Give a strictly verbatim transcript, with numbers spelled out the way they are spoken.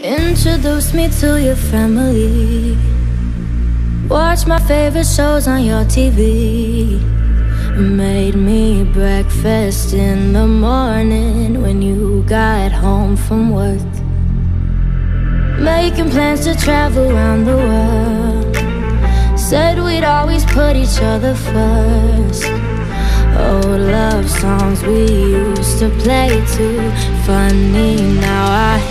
Introduce me to your family. Watch my favorite shows on your T V. Made me breakfast in the morning when you got home from work. Making plans to travel around the world. Said we'd always put each other first. Old love songs we used to play too. Funny now I